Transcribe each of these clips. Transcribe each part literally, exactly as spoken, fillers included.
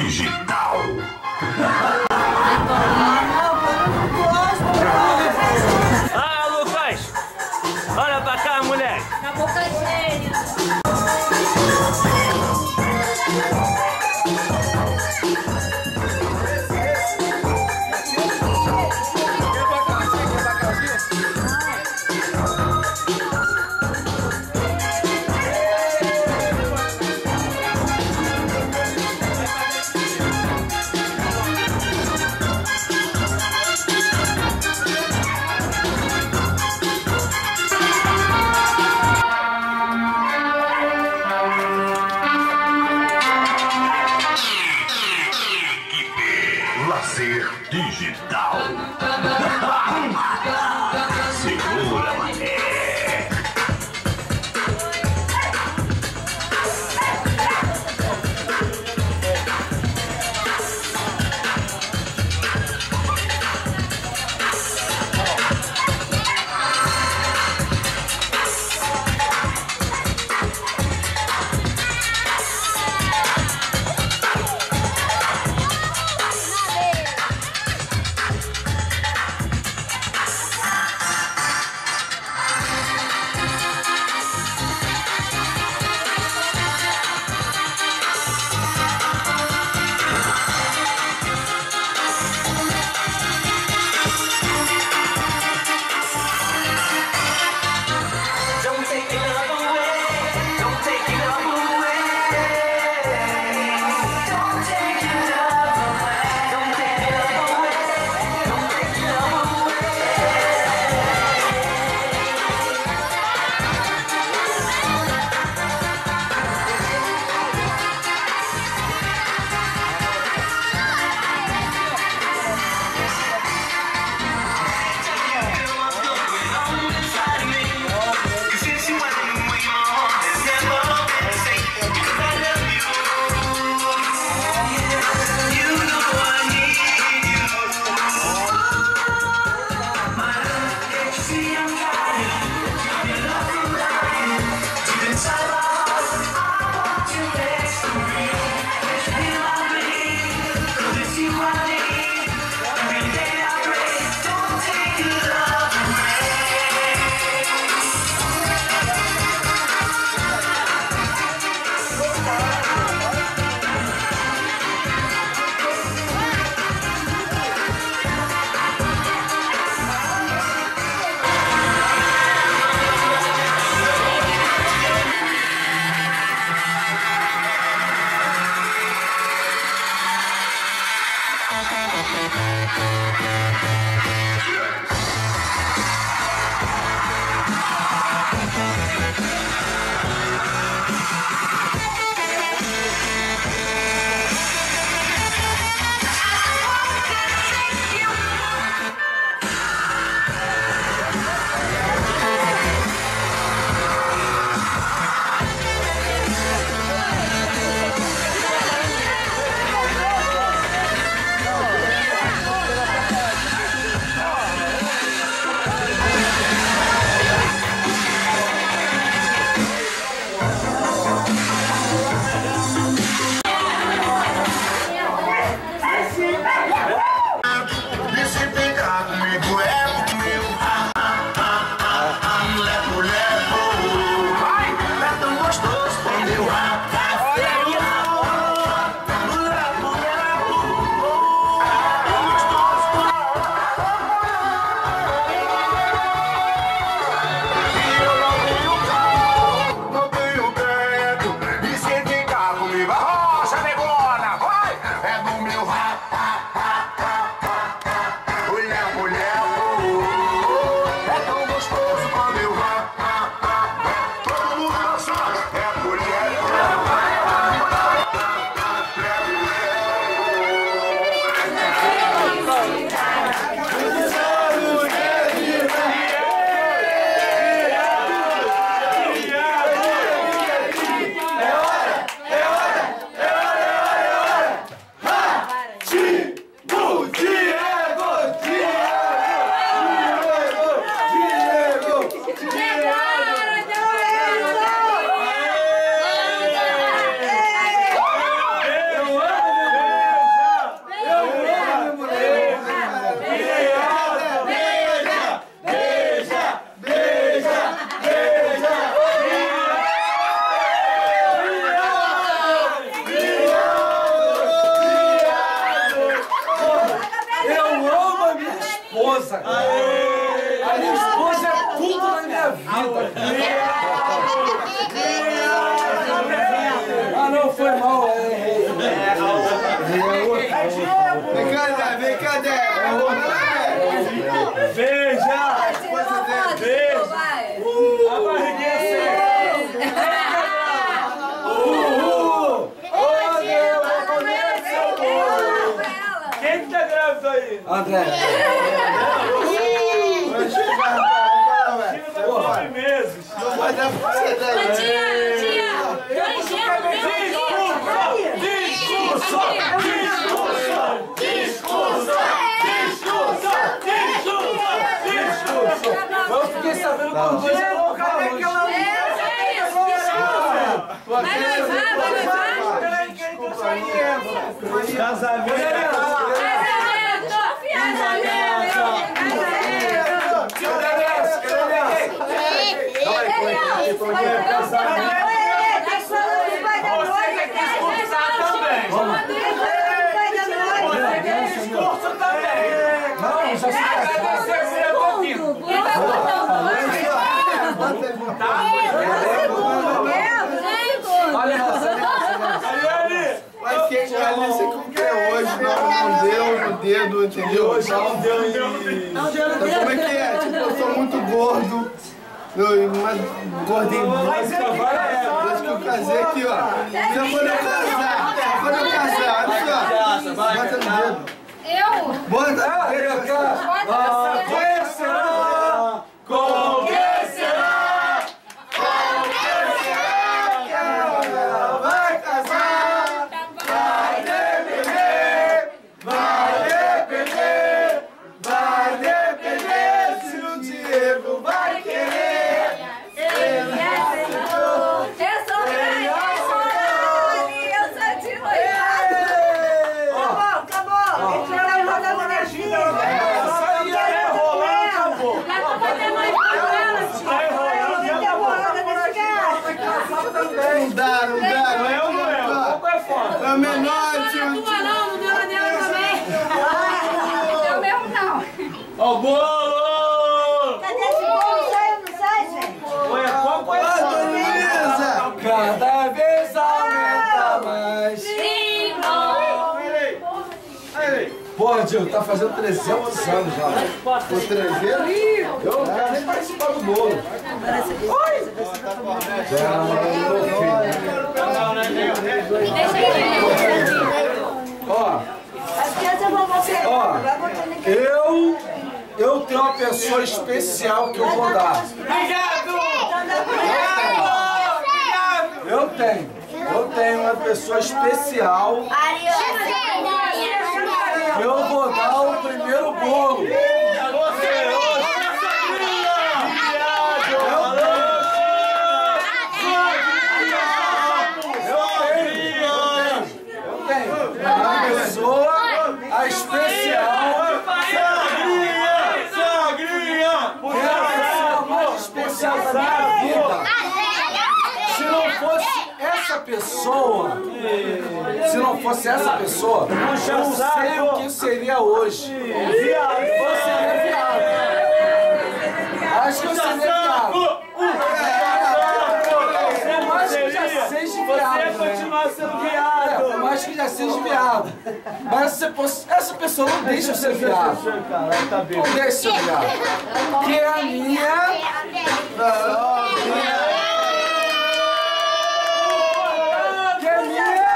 digital. Ah, Lucas! Olha pra cá, moleque! Na boca cheia. Veja! Veja! A barriguinha seca! Uhul! Oh, Deus! Quem que tá grávida aí? André! Nove meses! Não vai dar pra você daí! Tia, tia! Discurso! Discurso! Discurso! Discurso! Discurso! Discurso! Eu fiquei sabendo por dois é louca hoje. Vai levar, vai levar? Casamento! Mas quem Alice como que é hoje, não, não deu no dedo, entendeu? Hoje não deu em... Então como é que é? Tipo, eu sou muito gordo, eu, mas gordinho muito. Desde que eu casei aqui, ó. Só quando eu casar, só quando eu casar, olha só. Bota no dedo. Eu? Bota! Quem será? Com quem será? Vai casar! Vai depender! Vai depender! Vai depender se o Diego vai querer! Eu sou grande, eu sou grande, eu sou de noiado. Acabou, acabou. Ele já vai rodar a minha filha. Não dá, não dá, não é o meu. É o menor, tio. Não, não deu a dela também. Não deu mesmo, não. Ó o bolo! Cadê esse bolo? Sai ou não sai, gente? Olha, qual foi a Dona Luísa! Cada vez aumenta mais. Porra, Diego, tá fazendo trezentos anos já. O trezentos? Eu não quero nem participar do bolo. Ó, As crianças vão você. ó, eu, eu tenho uma pessoa especial que eu vou dar. Eu tenho, eu tenho uma pessoa especial. Eu vou dar o primeiro bolo. Uma pessoa a especial. Sogrinha! É a pessoa mais especial da minha vida. Se não fosse essa pessoa, se não fosse essa pessoa, eu não sei o que seria hoje. Eu seria viado. Acho que eu seria viado. Por mais que já seja viado, né? Continuar sendo É, viado! por mais que já seja viado. Mas essa, pos- essa pessoa não deixa eu ser viado. Não deixa eu ser viado. Que é a minha. Que é minha.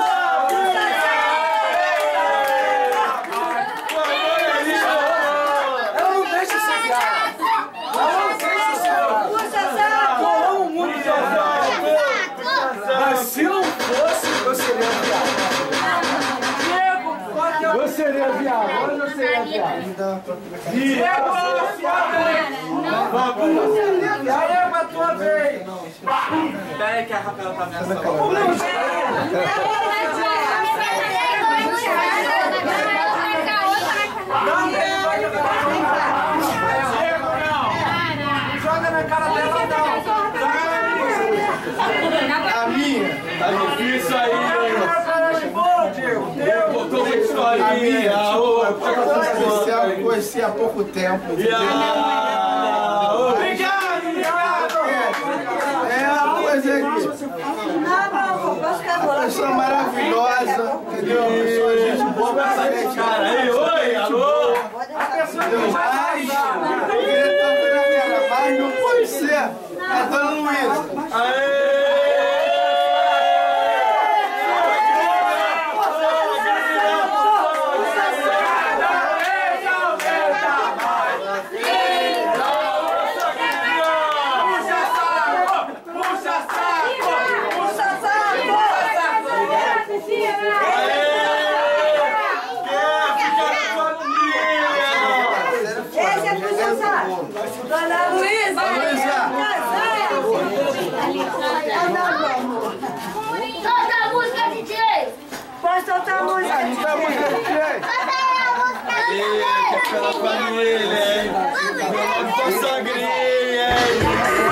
Ela não deixa eu ser viado. Ela não deixa eu ser viado. Eu amo muito viado. Mas se não fosse, eu seria viado. Eu seria viado. Hoje eu seria viado. Viado! É pra tua vez. Pera aí que a Rafaela tá ameaçando. Joga na cara dela, A minha. Tá difícil aí, Diego. Botou uma historinha. A pessoa especial que eu conheci há pouco tempo. entendeu? Obrigado, obrigado. É uma coisa que. Uma pessoa maravilhosa, entendeu? Uma pessoa gente boa pra frente. Cara, aí, oi, alô. Luísa. Dona Luísa! Solta a música, D J! Pode soltar a música, D J! Solta a música, D J! Solta a música, D J! Eita, aquela família, hein? Vamos com sangria, hein?